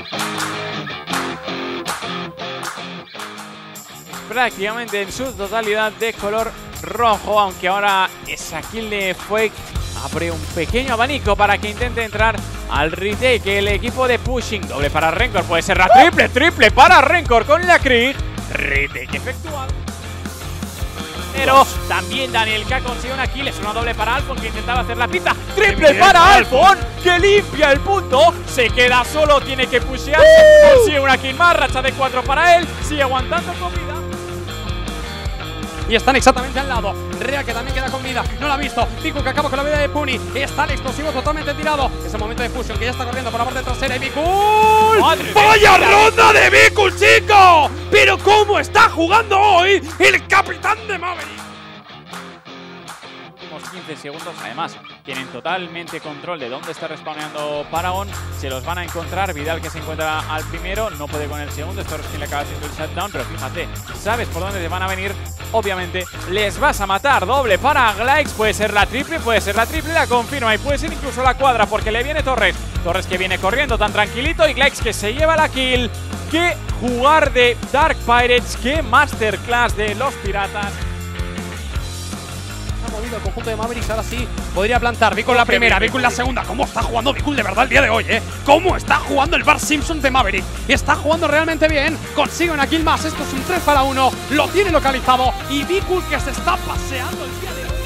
Prácticamente en su totalidad de color rojo, aunque ahora esa kill de Fake abre un pequeño abanico para que intente entrar al retake. El equipo de Pushing, doble para Rencor, puede ser la triple para Rencor con la Krieg. Retake efectuado. Pero también Daniel K consigue una kill, es una doble para Alphon que intentaba hacer la pinta. Triple para Alphon, que limpia el punto. Se queda solo, tiene que pushearse. Consigue una kill más, racha de 4 para él. Sigue aguantando con vida. Y están exactamente al lado. Rea, que también queda con vida, no lo ha visto. Viku, que acaba con la vida de Puni. Está el explosivo totalmente tirado. Ese momento de Fusion que ya está corriendo por la parte trasera. Y Vikul. ¡Vaya ronda de Vikul, chico! Pero cómo está jugando hoy el capitán de Maverick. 15 segundos, además tienen totalmente control de dónde está respawneando Paragon. Se los van a encontrar. Vidal, que se encuentra al primero, no puede con el segundo. Esto es quien le acaba haciendo el shutdown, pero fíjate, sabes por dónde te van a venir. Obviamente les vas a matar. Doble para Glyx, puede ser la triple, la confirma y puede ser incluso la cuadra, porque le viene Torres que viene corriendo tan tranquilito, y Glyx que se lleva la kill. Qué jugar de Dark Pirates, qué masterclass de los piratas. Movido el conjunto de Mavericks, ahora sí podría plantar. Vikul la primera, Vikul la segunda. ¿Cómo está jugando Vikul de verdad el día de hoy, ¿Cómo está jugando el Bart Simpson de Maverick? Está jugando realmente bien. Consigue una kill más. Esto es un 3 para 1. Lo tiene localizado. Y Vikul, que se está paseando el día de hoy.